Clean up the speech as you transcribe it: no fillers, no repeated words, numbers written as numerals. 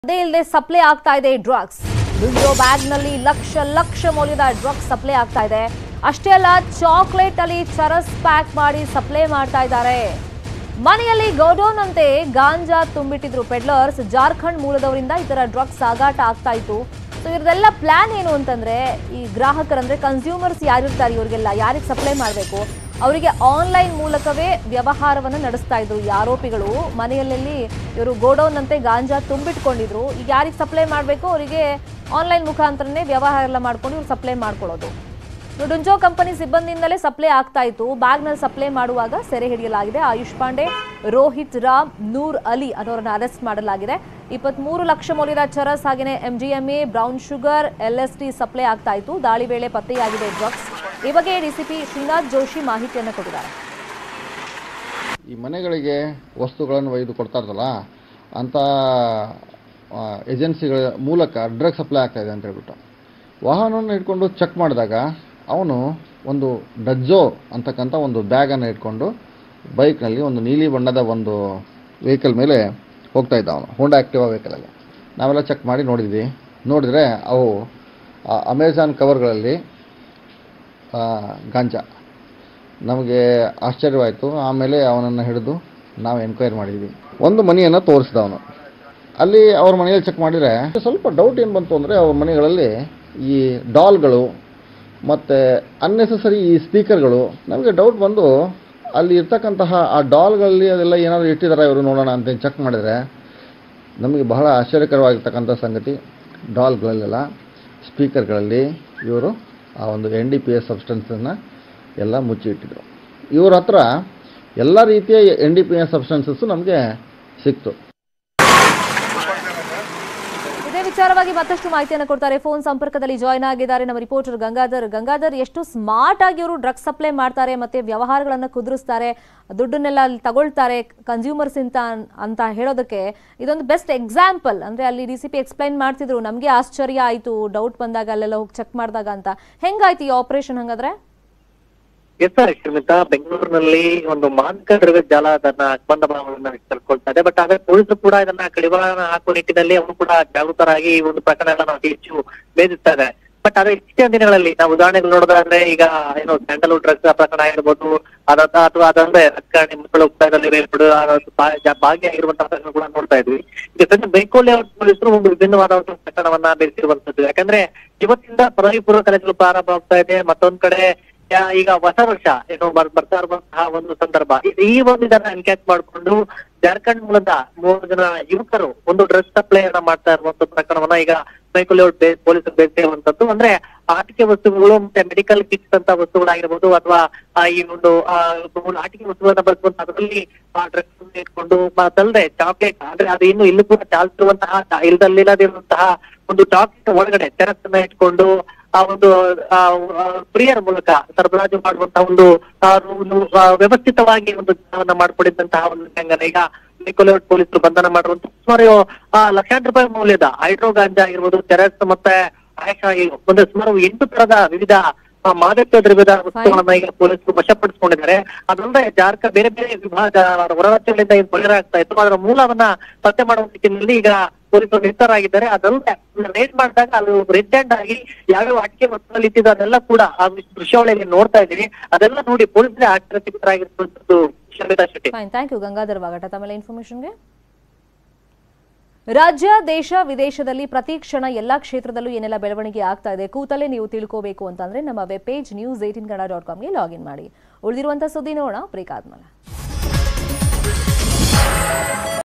ಅದೇ ಇಲ್ಲದೆ ಸಪ್ಲೈ ಆಗ್ತಾ ಇದೆ ಡ್ರಗ್ಸ್. ವಿಡಿಯೋ ಬ್ಯಾಗ್ ನಲ್ಲಿ ಲಕ್ಷ ಮೌಲ್ಯದ ಡ್ರಗ್ಸ್ ಸಪ್ಲೈ ಆಗ್ತಾ ಇದೆ. ಅಷ್ಟೇ ಅಲ್ಲ, ಚಾಕ್ಲೇಟ್ ಅಲ್ಲಿ ಚರಸ್ ಪ್ಯಾಕ್ ಮಾಡಿ ಸಪ್ಲೈ ಮಾಡ್ತಾ ಇದ್ದಾರೆ. ಮನೆಯಲ್ಲಿ ಗೋಡೌನ್ ಅಂತೆ ಗಾಂಜಾ ತುಂಬಿಟ್ಟಿದ್ರು ಪೆಡ್ಲರ್ಸ್. ಜಾರ್ಖಂಡ್ ಮೂಲದವರಿಂದ ಈ ತರ ಡ್ರಗ್ಸ್ ಸಾಗಾಟ ಆಗ್ತಾ ಇತ್ತು. ಸೊ ಇವ್ರದೆಲ್ಲ ಪ್ಲಾನ್ ಏನು ಅಂತಂದ್ರೆ, ಈ ಗ್ರಾಹಕರಂದ್ರೆ ಕನ್ಸ್ಯೂಮರ್ಸ್ ಯಾರಿರ್ತಾರೆ, ಇವರಿಗೆಲ್ಲ ಯಾರಿಗೆ ಸಪ್ಲೈ ಮಾಡಬೇಕು ಅವರಿಗೆ ಆನ್ಲೈನ್ ಮೂಲಕವೇ ವ್ಯವಹಾರವನ್ನು ನಡೆಸ್ತಾ ಇದ್ರು ಈ ಆರೋಪಿಗಳು. ಮನೆಯಲ್ಲಿ ಇವರು ಗೋಡೌನ್ ಅಂತೆ ಗಾಂಜಾ ತುಂಬಿಟ್ಕೊಂಡಿದ್ರು. ಈಗ ಯಾರಿಗೆ ಸಪ್ಲೈ ಮಾಡಬೇಕು ಅವರಿಗೆ ಆನ್ಲೈನ್ ಮುಖಾಂತರನೇ ವ್ಯವಹಾರ ಎಲ್ಲ ಮಾಡ್ಕೊಂಡು ಇವ್ರು ಸಪ್ಲೈ ಮಾಡ್ಕೊಳ್ಳೋದು. ಡುಂಜೋ ಕಂಪನಿ ಸಿಬ್ಬಂದಿಯಿಂದಲೇ ಸಪ್ಲೈ ಆಗ್ತಾ ಇತ್ತು. ಬ್ಯಾಗ್ನಲ್ಲಿ ಸಪ್ಲೈ ಮಾಡುವಾಗ ಸೆರೆ ಹಿಡಿಯಲಾಗಿದೆ. ಆಯುಷ್ ಪಾಂಡೆ, ರೋಹಿತ್ ರಾಮ್, ನೂರ್ ಅಲಿ ಅನ್ನೋರನ್ನ ಅರೆಸ್ಟ್ ಮಾಡಲಾಗಿದೆ. 23 ಲಕ್ಷ ಮೌಲ್ಯದ ಚರಸ್ ಹಾಗೆಯೇ MDMA, brown sugar, LSD supply ಆಗ್ತಾ ಇತ್ತು. ದಾಳಿ ವೇಳೆ ಪತ್ತೆಯಾಗಿದೆ ಡ್ರಗ್ಸ್. ಈ ಬಗ್ಗೆ ಡಿಸಿಪಿ ಶ್ರೀನಾಥ್ ಜೋಶಿ ಮಾಹಿತಿಯನ್ನು ಕೊಟ್ಟಿದ್ದಾರೆ. ಈ ಮನೆಗಳಿಗೆ ವಸ್ತುಗಳನ್ನು ಒಯ್ದು ಕೊಡ್ತಾರಲ್ಲ ಅಂತ ಏಜೆನ್ಸಿಗಳ ಮೂಲಕ ಡ್ರಗ್ ಸಪ್ಲೈ ಆಗ್ತಾ ಇದೆ ಅಂತ ಹೇಳ್ಬಿಟ್ಟು ವಾಹನವನ್ನು ಇಟ್ಕೊಂಡು ಚೆಕ್ ಮಾಡಿದಾಗ ಅವನು ಒಂದು ಡಜ್ಜೋ ಅಂತಕ್ಕಂಥ ಒಂದು ಬ್ಯಾಗನ್ನು ಇಟ್ಕೊಂಡು ಬೈಕ್ನಲ್ಲಿ ಒಂದು ನೀಲಿ ಬಣ್ಣದ ಒಂದು ವೆಹಿಕಲ್ ಮೇಲೆ ಹೋಗ್ತಾ ಇದ್ದ. ಅವನು ಹೋಂಡಾ ಆಕ್ಟಿವಾ ವೆಹಿಕಲಲ್ಲಿ ನಾವೆಲ್ಲ ಚೆಕ್ ಮಾಡಿ ನೋಡಿದರೆ ಅವು ಅಮೆಜಾನ್ ಕವರ್ಗಳಲ್ಲಿ ಗಾಂಜಾ. ನಮಗೆ ಆಶ್ಚರ್ಯವಾಯಿತು. ಆಮೇಲೆ ಅವನನ್ನು ಹಿಡಿದು ನಾವು ಎನ್ಕ್ವೈರಿ ಮಾಡಿದ್ವಿ. ಒಂದು ಮನೆಯನ್ನು ತೋರಿಸಿದ ಅವನು. ಅಲ್ಲಿ ಅವ್ರ ಮನೆಯಲ್ಲಿ ಚೆಕ್ ಮಾಡಿದರೆ ಸ್ವಲ್ಪ ಡೌಟ್ ಏನು ಬಂತು ಅಂದರೆ, ಅವ್ರ ಮನೆಗಳಲ್ಲಿ ಈ ಡಾಲ್ಗಳು ಮತ್ತು ಅನ್ನೆಸೆಸರಿ ಈ ಸ್ಪೀಕರ್ಗಳು. ನಮಗೆ ಡೌಟ್ ಬಂದು ಅಲ್ಲಿ ಇರ್ತಕ್ಕಂತಹ ಆ ಡಾಲ್ಗಳಲ್ಲಿ ಅದೆಲ್ಲ ಏನಾದರೂ ಇಟ್ಟಿದ್ದಾರೆ ಇವರು ನೋಡೋಣ ಅಂತ ಚೆಕ್ ಮಾಡಿದರೆ ನಮಗೆ ಬಹಳ ಆಶ್ಚರ್ಯಕರವಾಗಿರ್ತಕ್ಕಂಥ ಸಂಗತಿ, ಡಾಲ್ಗಳಲ್ಲೆಲ್ಲ ಸ್ಪೀಕರ್ಗಳಲ್ಲಿ ಇವರು ಆ ಒಂದು NDPS ಸಬ್ಸ್ಟೆನ್ಸನ್ನು ಎಲ್ಲ ಮುಚ್ಚಿ ಇಟ್ಟಿದ್ರು. ಇವ್ರ ಹತ್ರ ಎಲ್ಲ ರೀತಿಯ NDPS ಸಬ್ಸ್ಟೆನ್ಸಸ್ಸು ನಮಗೆ ಸಿಕ್ತು. ಇದೇ ವಿಚಾರವಾಗಿ ಮತ್ತಷ್ಟು ಮಾಹಿತಿಯನ್ನು ಕೊಡ್ತಾರೆ. ಫೋನ್ ಸಂಪರ್ಕದಲ್ಲಿ ಜಾಯ್ನ್ ಆಗಿದ್ದಾರೆ ನಮ್ಮ ರಿಪೋರ್ಟರ್ ಗಂಗಾಧರ್. ಎಷ್ಟು ಸ್ಮಾರ್ಟ್ ಆಗಿ ಇವರು ಡ್ರಗ್ಸ್ ಸಪ್ಲೈ ಮಾಡ್ತಾರೆ, ಮತ್ತೆ ವ್ಯವಹಾರಗಳನ್ನು ಕುದುರಿಸ್ತಾರೆ, ದುಡ್ಡನ್ನೆಲ್ಲ ಅಲ್ಲಿ ತಗೊಳ್ತಾರೆ ಕನ್ಸ್ಯೂಮರ್ಸ್ ಅಂತ ಹೇಳೋದಕ್ಕೆ ಇದೊಂದು ಬೆಸ್ಟ್ ಎಕ್ಸಾಂಪಲ್. ಅಂದ್ರೆ ಅಲ್ಲಿ DCP ಎಕ್ಸ್ಪ್ಲೈನ್ ಮಾಡ್ತಿದ್ರು, ನಮಗೆ ಆಶ್ಚರ್ಯ ಆಯಿತು ಡೌಟ್ ಬಂದಾಗ ಅಲ್ಲೆಲ್ಲ ಹೋಗಿ ಚೆಕ್ ಮಾಡಿದಾಗ ಅಂತ. ಹೆಂಗಾಯ್ತು ಈ ಆಪರೇಷನ್ ಹಂಗಾದ್ರೆ? ಎಸ್ ಸರ್, ಶ್ರೀಮಿತಾ, ಬೆಂಗಳೂರಿನಲ್ಲಿ ಒಂದು ಮಾದಕ ದ್ರವ್ಯ ಜಾಲ ಅದನ್ನ ಅಕ್ಬಂಧವನ್ನ ಕಳ್ಕೊಳ್ತಾ ಇದೆ. ಬಟ್ ಆದ್ರೆ ಪೊಲೀಸರು ಕೂಡ ಇದನ್ನ ಕಡಿವಾಣ ಹಾಕುವ ನಿಟ್ಟಿನಲ್ಲಿ ಅವರು ಕೂಡ ಜಾಗೃತರಾಗಿ ಈ ಒಂದು ಪ್ರಕರಣ ಅತಿ ಹೆಚ್ಚು ಭೇದಿಸ್ತಾರೆ. ಬಟ್ ಆದ್ರೆ ಇತ್ತೀಚಿನ ದಿನಗಳಲ್ಲಿ ನಾವು ಉದಾಹರಣೆಗಳು ನೋಡೋದಾದ್ರೆ, ಈಗ ಏನು ಸ್ಯಾಂಡಲ್ವುಡ್ ಡ್ರಗ್ಸ್ ಪ್ರಕರಣ ಆಗಿರ್ಬೋದು, ಅಥವಾ ಅದಂದ್ರೆ ರಾಜಕಾರಣಿ ಮಕ್ಕಳು ಭಾಗಿಯಾಗಿರುವಂತಹ ಪ್ರಕರಣ ಕೂಡ ನೋಡ್ತಾ ಇದ್ವಿ. ಈಗ ಸದ್ಯ ಬೆಂಕೋಲಿ ಪೊಲೀಸರು ಒಂದು ವಿಭಿನ್ನವಾದಂತಹ ಪ್ರಕರಣವನ್ನ ಬೆಳೆಸಿರುವಂತದ್ದು. ಯಾಕಂದ್ರೆ ಇವತ್ತಿಂದ ಪದವಿ ಪೂರ್ವ ಕಾಲೇಜುಗಳು ಪ್ರಾರಂಭ ಆಗ್ತಾ ಇದೆ. ಮತ್ತೊಂದ್ ಕಡೆ ಈಗ ಹೊಸ ವರ್ಷ ಏನು ಬರ್ತಾ ಇರುವಂತಹ ಒಂದು ಸಂದರ್ಭ. ಈ ಒಂದು ಇದನ್ನ ಎನ್ಕ್ಯಾಚ್ ಮಾಡಿಕೊಂಡು ಜಾರ್ಖಂಡ್ ಮೂಲದ 3 ಜನ ಯುವಕರು ಒಂದು ಡ್ರಗ್ಸ್ ಸಪ್ಲೈ ಅನ್ನ ಮಾಡ್ತಾ ಇರುವಂತ ಪ್ರಕರಣವನ್ನ ಈಗ ಮೈಕೋಲಿ ಪೊಲೀಸರು ಬೆಳೆಸಿರುವಂತದ್ದು. ಅಂದ್ರೆ ಆಟಿಕೆ ವಸ್ತುಗಳು ಮತ್ತೆ ಮೆಡಿಕಲ್ ಕಿಟ್ಸ್ ಅಂತ ವಸ್ತುಗಳಾಗಿರ್ಬೋದು, ಅಥವಾ ಈ ಒಂದು ಆಟಿಕೆ ವಸ್ತುಗಳನ್ನ ಬಳಸುವಂತ ಅದರಲ್ಲಿ ಡ್ರಗ್ಸ್ ಇಟ್ಕೊಂಡು, ಅದಲ್ಲದೆ ಚಾಕ್ಲೇಟ್, ಅಂದ್ರೆ ಅದು ಇನ್ನು ಇಲ್ಲೂ ಕೂಡ ಚಾಲ್ತಿರುವಂತಹ ಇಲ್ಲದಿರುವಂತಹ ಒಂದು ಚಾಕ್ಲೇಟ್ ಒಳಗಡೆ ಚರಸನ್ನ ಇಟ್ಕೊಂಡು ಆ ಒಂದು ಪ್ರಿಯರ ಮೂಲಕ ಸರಬರಾಜು ಮಾಡುವಂತಹ ಒಂದು ವ್ಯವಸ್ಥಿತವಾಗಿ ಒಂದು ಜಾಲವನ್ನ ಮಾಡ್ಕೊಂಡಿದ್ದಂತಹ ಒಂದು ಗ್ಯಾಂಗನ್ನ ಈಗ ಮೈಕೋಲಿ ಪೊಲೀಸರು ಬಂಧನ ಮಾಡಿರುವಂತ ಸುಮಾರು ಲಕ್ಷಾಂತರ ರೂಪಾಯಿ ಮೌಲ್ಯದ ಹೈಡ್ರೋ ಗಾಂಜಾ ಆಗಿರ್ಬೋದು, ಚೆರಸ್ ಮತ್ತೆ ಒಂದು ಸುಮಾರು 8 ತರದ ವಿವಿಧ ಮಾದಕ ದ್ರವ್ಯದ ವಸ್ತುಗಳನ್ನ ಈಗ ಪೊಲೀಸರು ವಶಪಡಿಸಿಕೊಂಡಿದ್ದಾರೆ. ಅದಲ್ಲದೆ ಜಾರ್ಖಂಡ್ ಬೇರೆ ಬೇರೆ ವಿಭಾಗ ಹೊರ ರಾಜ್ಯಗಳಿಂದ ಇದು ಪರಿಹಾರ ಆಗ್ತಾ ಇತ್ತು. ಅದರ ಮೂಲವನ್ನ ಪತ್ತೆ ಮಾಡುವ ನಿಟ್ಟಿನಲ್ಲಿ ಈಗ ಪೊಲೀಸರು ನಿರ್ಧಾರಾಗಿದ್ದಾರೆ. ಅದಲ್ಲದೆ ರೇಡ್ ಮಾಡಿದಾಗ ಅದು ರೆಡ್ ಹ್ಯಾಂಡ್ ಆಗಿ ಯಾವ್ಯಾವ ಅಟಿಕೆ ವಸ್ತುಗಳಲ್ಲಿ ಇಟ್ಟಿದ್ದು ಅದೆಲ್ಲ ಕೂಡ ಆ ದೃಶ್ಯಾವಳಿಯಲ್ಲಿ ನೋಡ್ತಾ ಇದ್ದೀವಿ. ಅದೆಲ್ಲ ನೋಡಿ ಪೊಲೀಸರೇ ಆಶ್ಚರ್ಯಚಕಿತರಾಗಿರುವಂತದ್ದು. ಶಮಿತಾ ಶೆಟ್ಟಿ. ಥ್ಯಾಂಕ್ ಯು ಗಂಗಾಧರ್ ವಾಗಟ ತಮ್ಮ ಇನ್ಫಾರ್ಮೇಶನ್ಗೆ. ರಾಜ್ಯ, ದೇಶ, ವಿದೇಶದಲ್ಲಿ ಪ್ರತಿ ಕ್ಷಣ ಎಲ್ಲಾ ಕ್ಷೇತ್ರದಲ್ಲೂ ಏನೆಲ್ಲ ಬೆಳವಣಿಗೆ ಆಗ್ತಾ ಇದೆ ಕೂತಲೇ ನೀವು ತಿಳ್ಕೋಬೇಕು ಅಂತಂದ್ರೆ ನಮ್ಮ ವೆಬ್ ಪೇಜ್ news18kannada.com ಗೆ ಲಾಗಿನ್ ಮಾಡಿ. ಉಳಿದಿರುವಂತಹ ಸುದ್ದಿ ನೋಡೋಣ ಬ್ರೇಕ್ ಆದ್ಮೇಲೆ.